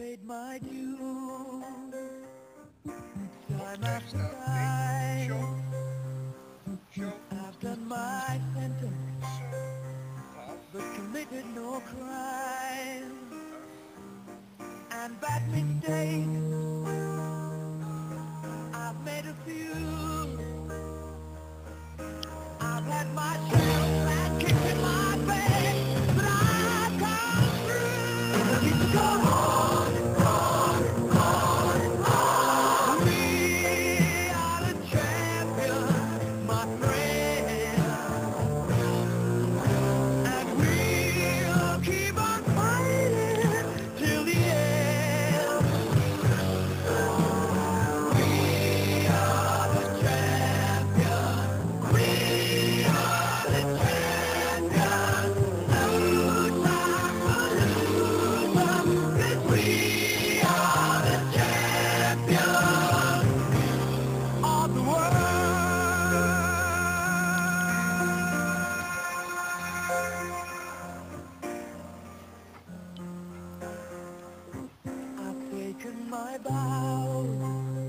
paid my dues time after time. I've done my sentence, but committed no crime. And bad mistakes, I've made a few. I've had my share of bad kicks in my back, but I've come through. It's go on and on and on and on. We are the champions, my friend, and we'll keep on fighting till the end. We are the champions. We are the champions. No time for losers, 'cause we are the champions of the world. I've taken my vows,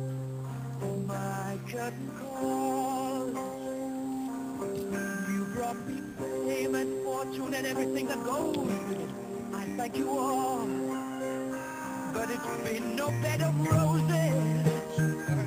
my curtain calls. You brought me fame and fortune and everything that goes with it. I thank you all, but it's been no bed of roses.